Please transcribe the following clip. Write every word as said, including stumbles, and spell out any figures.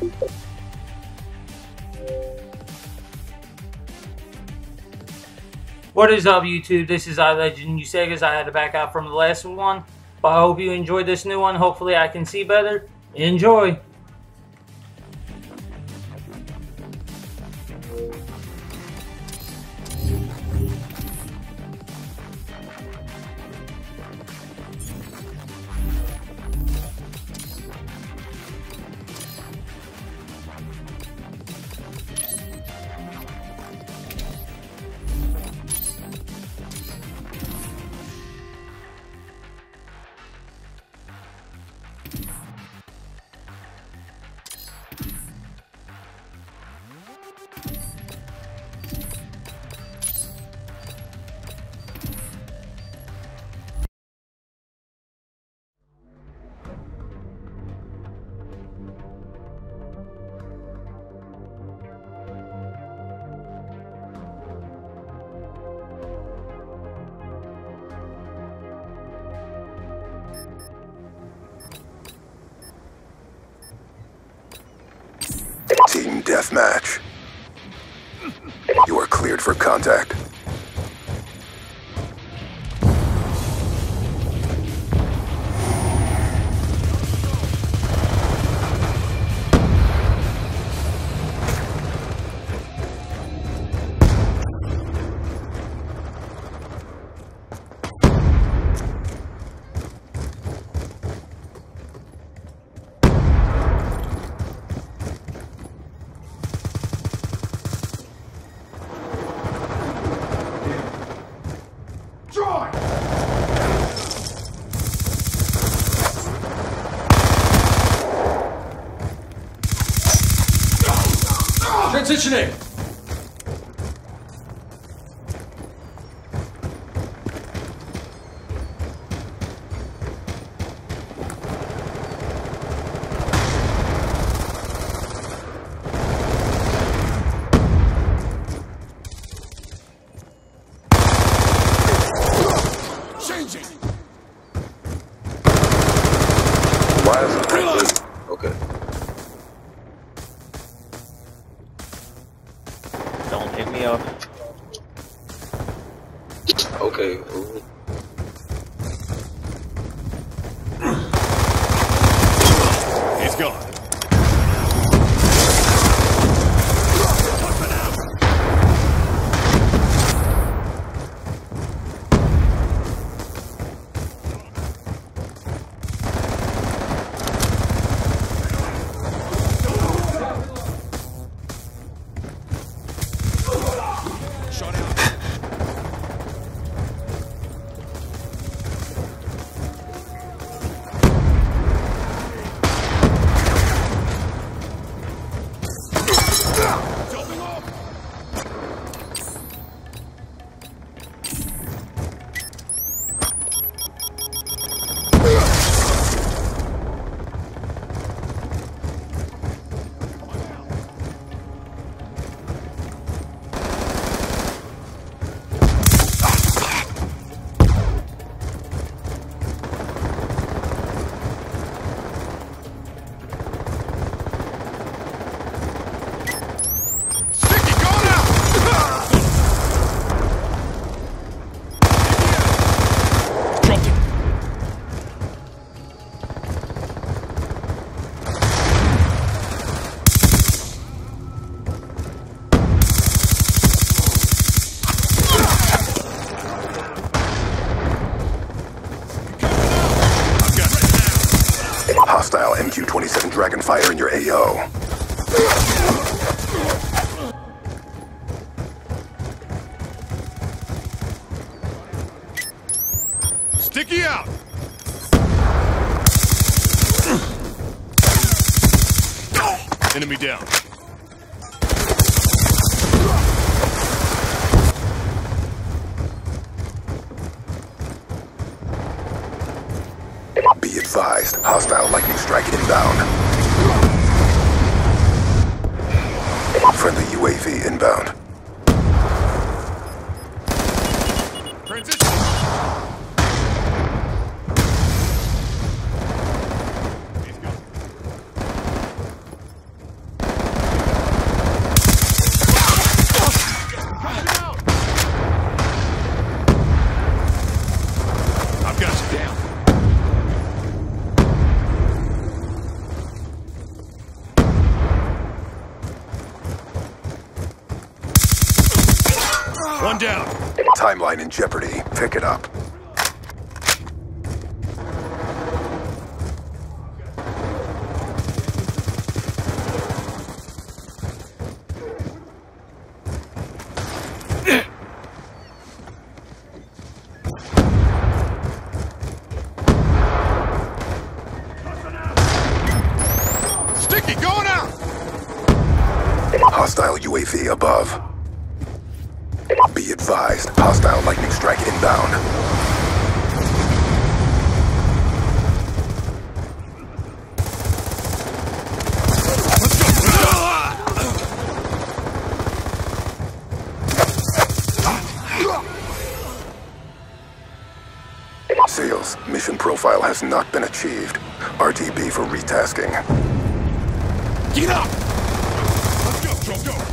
What is up, YouTube? This is iLegendUsegas. I had to back out from the last one, but I hope you enjoyed this new one. Hopefully I can see better. Enjoy! Team Deathmatch. You are cleared for contact. Transitioning! Changing! Why is it reload? Okay. Don't pick me up. Okay. Ooh. He's gone. Hostile M Q twenty-seven Dragonfire in your A O. Sticky out! Enemy down. Be advised, hostile lightning strike inbound. Friendly U A V inbound. Transition. He's gone. timeline in jeopardy. Pick it up. Sticky, going out! Hostile U A V above. Be advised, hostile lightning strike inbound. SEALs, mission profile has not been achieved. R T B for retasking. Get up! Let's go, go, go!